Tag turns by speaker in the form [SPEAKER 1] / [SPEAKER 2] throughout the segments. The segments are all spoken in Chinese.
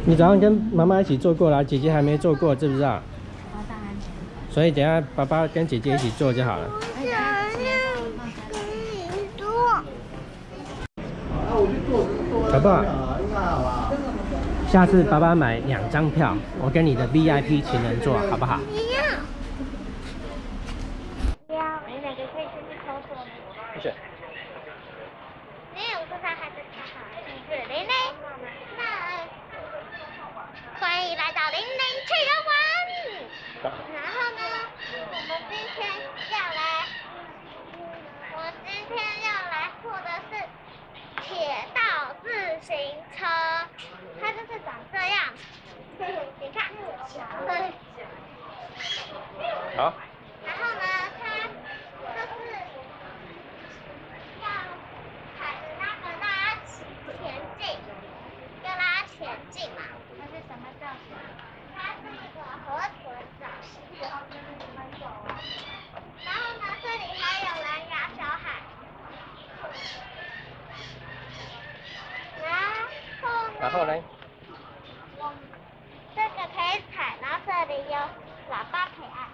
[SPEAKER 1] 你早上跟妈妈一起坐过来，姐姐还没坐过，知不知道？
[SPEAKER 2] 当然没。
[SPEAKER 1] 所以等一下爸爸跟姐姐一起坐就好了。好不好？下次爸爸买2张票，我跟你的 VIP 情人座，好不好？
[SPEAKER 2] 你两个可以先去偷偷吗？
[SPEAKER 1] 不是。
[SPEAKER 2] 你有不知道还是他好，是玲玲。那欢迎来到玲玲去游玩。然后呢，我今天要来坐的是铁道自行车，它就是长这样。你看，对。
[SPEAKER 1] 好。
[SPEAKER 2] 然后呢，它就是要踩着那个拉前进，要拉前进嘛。它是什么造型？它是一个河豚造型。然后呢，这里还有蓝牙小海。
[SPEAKER 1] 然后呢？
[SPEAKER 2] 这个可以踩，然后这里有喇叭可以按。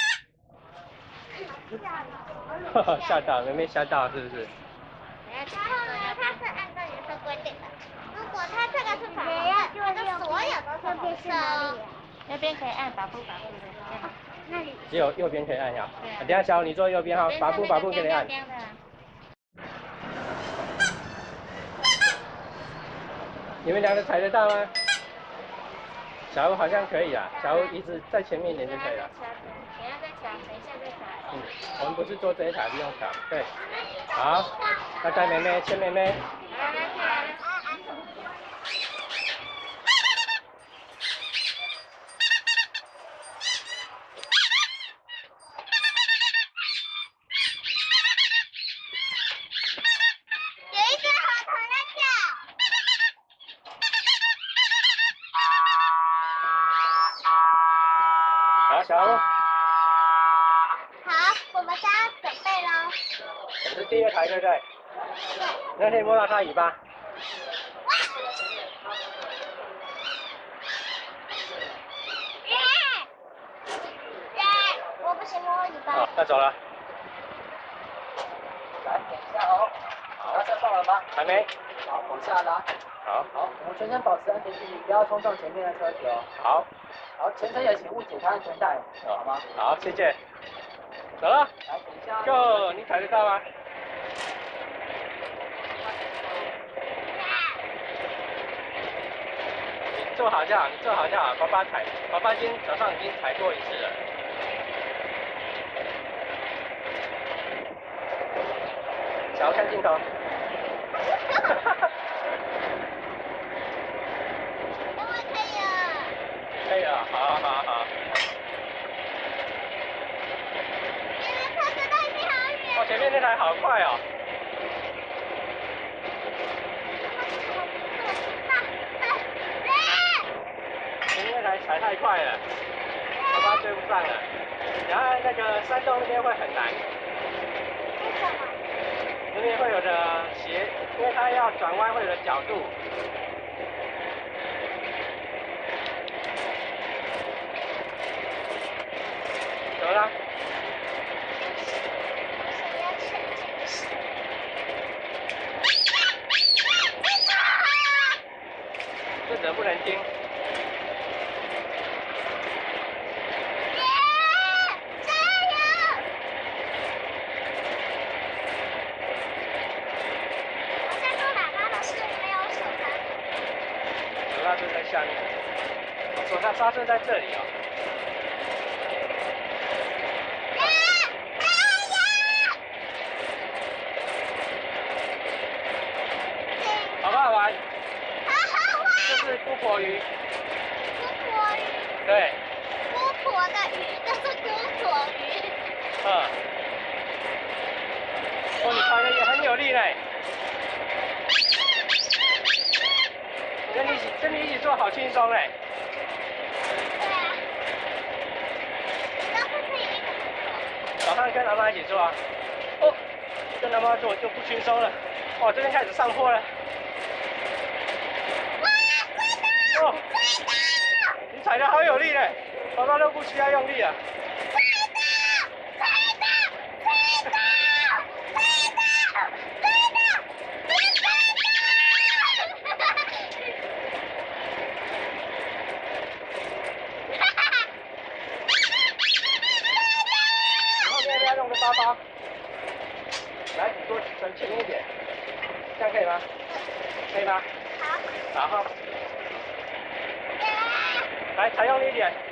[SPEAKER 1] 吓到，妹妹吓到是不是？
[SPEAKER 2] 然后呢，它是按照颜色规定的。如果它这个是粉红色，它的所有都是红色。那边可以按把步的，那里
[SPEAKER 1] 只有右边可以按呀。等下小你坐右边哈，把步给你按。你们2个踩得到吗？小吴好像可以啊，小吴一直在前面一点就可以了。
[SPEAKER 2] 等一下再调，等一下再调。
[SPEAKER 1] 我们不是坐这一台，不用调。对，好，那带妹妹，牵妹妹。
[SPEAKER 2] 有一只河豚在叫。
[SPEAKER 1] 好，小吴。
[SPEAKER 2] 好，我们现在准备喽。
[SPEAKER 1] 我们是第2台，对不对？
[SPEAKER 2] 对。
[SPEAKER 1] 那可以摸到它尾巴。
[SPEAKER 2] 我不行，摸尾巴。
[SPEAKER 1] 好，那走了。
[SPEAKER 3] 来，等一下哦。好，拉车放了吗？
[SPEAKER 1] 还没。
[SPEAKER 3] 好，往下拉。
[SPEAKER 1] 好。
[SPEAKER 3] 好，我们全程保持安全距离，不要冲撞前面的车子哦。
[SPEAKER 1] 好。
[SPEAKER 3] 好，全程也请勿解开安全带，好吗？
[SPEAKER 1] 好，谢谢。走了。
[SPEAKER 3] 来，等一下。
[SPEAKER 1] Go，你踩得到吗？你坐好就好，爸爸踩，爸爸早上已经踩过1次了。小看镜头。可以了，好。哦，前面那台好快哦。前面那台踩太快了，爸爸追不上了。然后那个山洞那边会很难。
[SPEAKER 2] 为什么？
[SPEAKER 1] 那边会有的斜，因为它要转弯会有的角度。怎么了？这怎么不能听？
[SPEAKER 2] 加油！我在做喇叭的是没有手刹。
[SPEAKER 1] 手刹车在下面，手刹车在这里哦。好不好玩？
[SPEAKER 2] 好好玩。
[SPEAKER 1] 这是姑婆鱼。
[SPEAKER 2] 姑婆鱼。
[SPEAKER 1] 对。
[SPEAKER 2] 姑婆的鱼就是姑婆鱼。
[SPEAKER 1] 哦，你踩的也很有力嘞。跟你一起做好轻松嘞。
[SPEAKER 2] 对啊。都是自己一个人做。
[SPEAKER 1] 早上跟妈妈一起做啊。哦，跟妈妈做就不轻松了。哇，这边开始上坡了。
[SPEAKER 2] 哇，快到！
[SPEAKER 1] 哦。 爸爸都不需要用力啊。用的包包，来，你多转前面一点，这样可以吗？可以吗？好。然后，来，踩用力一点。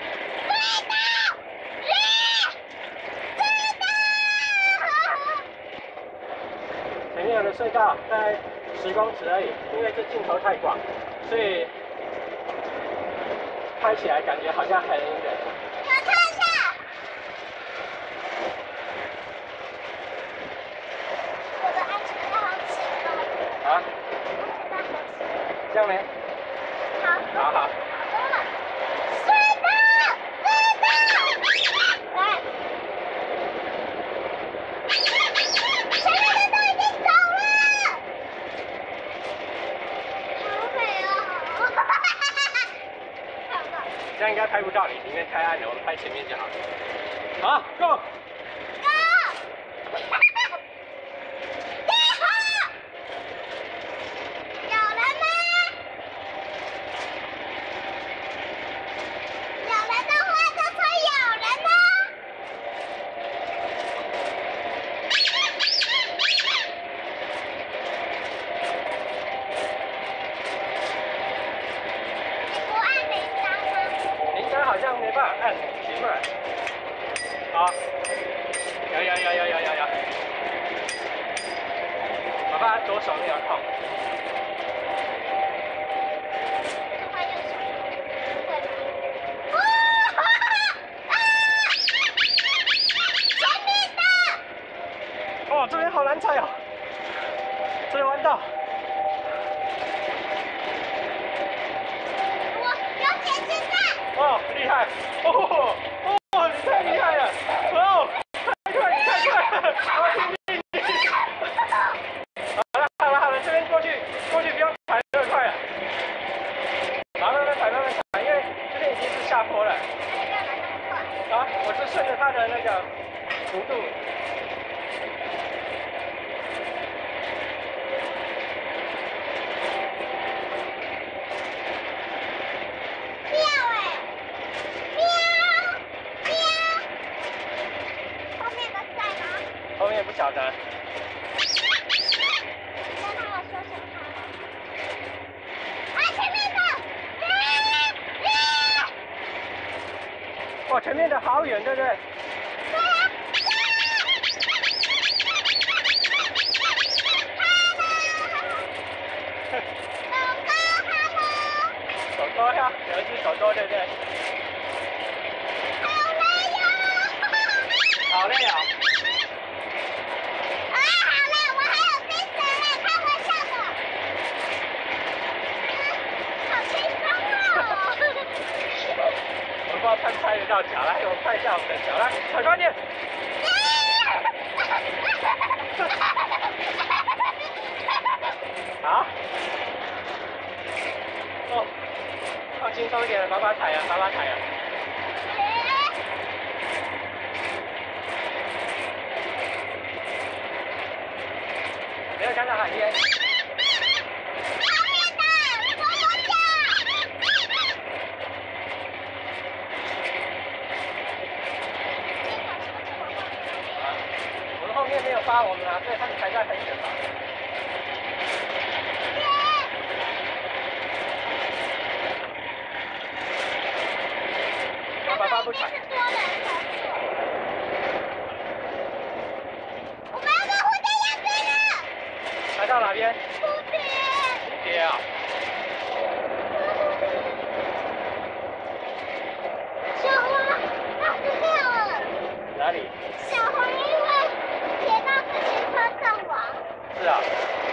[SPEAKER 1] 前面有个隧道，大概10公尺而已，因为这镜头太广，所以拍起来感觉好像很远。啊？这样呢？好。好。这样应该拍不到你，里面开暗的，我们拍前面就好了。好 ，Go！ 好像没办法按，行吗？好，有。爸爸左手没有痛。哦，这边好难踩哦，这边弯道。哦，厉害！哦，你太厉害了！哦，太快了！好了，这边过去不用踩那么快了。好，慢慢踩，因为这边已经是下坡了。啊，我是顺着它的那个弧度。后面不晓得。哇，前面的好远，对不对？手多呀，有一只手多，对不对？好累啊！我不知道拍得到脚，来，我拍一下我们的脚，来，踩快点！好。哦，放轻松一点，爸爸踩啊。没有看到海边。后面没有发我们啊，所以他们才在很远吧。爸爸不踩。我们要把蝴蝶要飞了。来到哪边？蝴蝶啊。小黄它死掉了。哪里？小黄因为铁道自行车阵亡。是啊。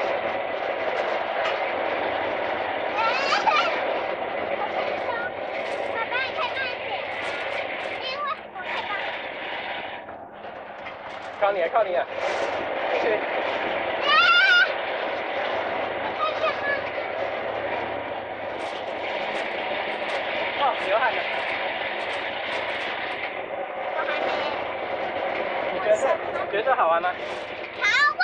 [SPEAKER 1] 爸爸，你可以慢一点，因为我太棒了。靠你了，靠你了，继续。哦，流汗了。 好玩吗？
[SPEAKER 2] 好玩！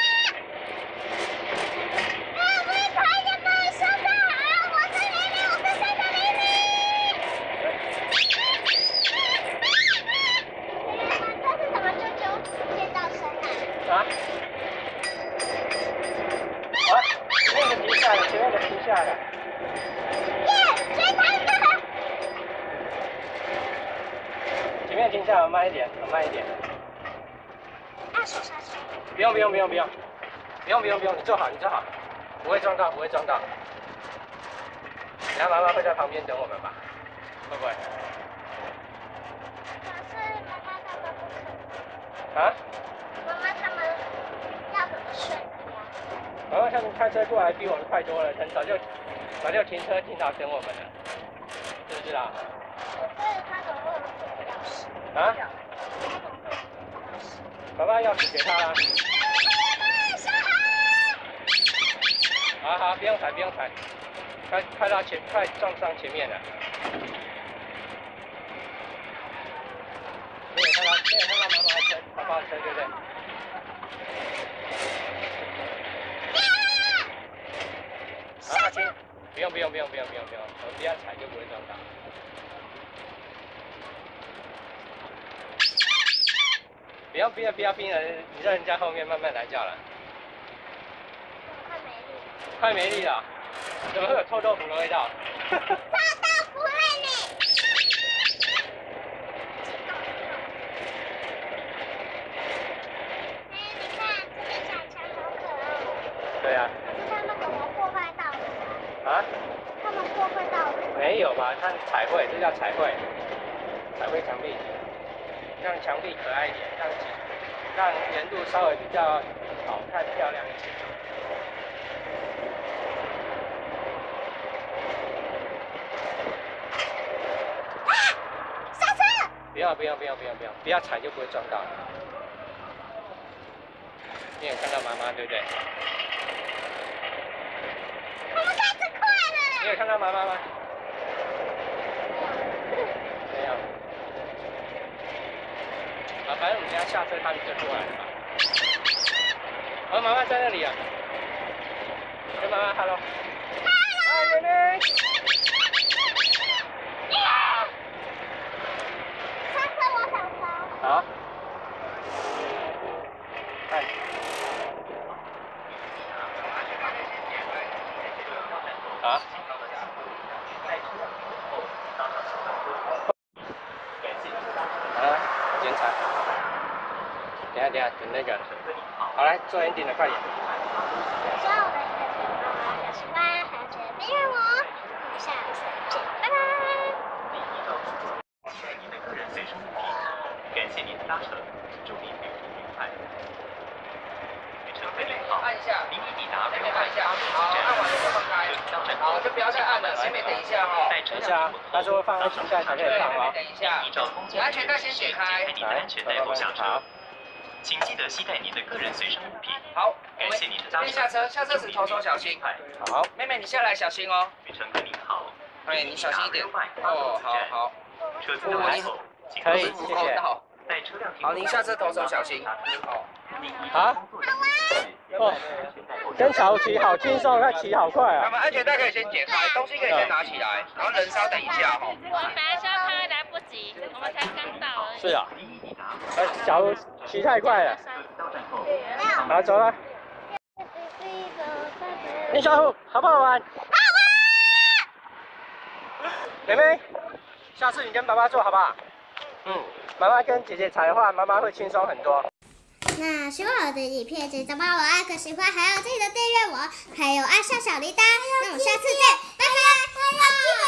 [SPEAKER 2] 我快点把我收上来！我是玲玲，我是谁的玲玲？这是什么啾啾尖叫声啊？
[SPEAKER 1] 前面的停下来，前面的停下来。
[SPEAKER 2] 耶，追他了！
[SPEAKER 1] 前面停下来，慢一点，慢一点。
[SPEAKER 2] 按手刹车。
[SPEAKER 1] 不用，你坐好，不会撞到。等下妈妈会在旁边等我们吧？会不会？
[SPEAKER 2] 可是妈妈他们不可能。
[SPEAKER 1] 啊？
[SPEAKER 2] 妈妈他们要怎么顺利啊？
[SPEAKER 1] 妈妈他们开车过来比我们快多了，很早就停车停好等我们了，知不知道？
[SPEAKER 2] 可是他怎么会有钥匙？
[SPEAKER 1] 啊？妈妈钥匙给他啦。好，不用踩，快撞上前面了。没有看到妈妈的车，对不对？啊，停！不用，我们不要踩就不会撞到。不要逼人，你让人家后面慢慢来就好了。快没力了，怎么会有臭豆腐的味道？
[SPEAKER 2] 臭豆腐味呢？你看这个小强好可爱。
[SPEAKER 1] 对呀。
[SPEAKER 2] 可是他们怎么破坏道路？
[SPEAKER 1] 啊？
[SPEAKER 2] 他们破坏道路？
[SPEAKER 1] 没有吧？看彩绘，这叫彩绘，彩绘墙壁，让墙壁可爱一点，让圆度稍微比较好看漂亮一些。不要踩就不会撞到。你有看到妈妈对不对？
[SPEAKER 2] 我们开始快了。
[SPEAKER 1] 你有看到妈妈吗？没有。反正我们等下下车，他们就过来了吧。妈妈在那里啊。跟妈妈 hello。嗨，妹妹。好。看。啊？好了，检查。等下，等那个。好，来做 ending 的，快点。
[SPEAKER 2] 希望我的影片对妈妈有喜欢，还有觉得订阅我。我们下次见，拜拜。
[SPEAKER 4] 感谢您的搭乘，祝您旅途愉快。旅程4号，
[SPEAKER 3] 按一下，
[SPEAKER 4] 您已抵达
[SPEAKER 3] 前面按一下，好，按完了就放开。好，就不要再按了，前面等一下哦。
[SPEAKER 1] 等一下，他说放安全带才可以放哦。
[SPEAKER 3] 等一下，你安全带先解开。
[SPEAKER 4] 您的安全带后下车。请记得携带您的个人随身物品。
[SPEAKER 3] 好，
[SPEAKER 4] 感谢您的搭乘。
[SPEAKER 3] 下车时头手小心。
[SPEAKER 1] 好，
[SPEAKER 3] 妹妹你下来小心哦。
[SPEAKER 4] 旅程客您好。
[SPEAKER 3] 哎，你小心一点。哦，好。
[SPEAKER 4] 车子的门口，
[SPEAKER 1] 可以，谢谢。
[SPEAKER 3] 好，您下车头手小心。
[SPEAKER 1] 好。哦，跟小骑好轻松，他骑好快啊。
[SPEAKER 3] 那么安全带可以先解开，东西可以先拿起来，然后人稍等一下哈。
[SPEAKER 5] 我们本来说他来不及，我们才刚到而已。
[SPEAKER 1] 是啊。小骑太快了。好，走了。林小虎，好不好玩？好玩。妹妹，下次你跟爸爸坐好不好？妈妈跟姐姐踩的话，妈妈会轻松很多。
[SPEAKER 2] 那喜欢我的影片，记得帮我按个喜欢，还有记得订阅我，还有按下小铃铛。那我们下次见，拜拜。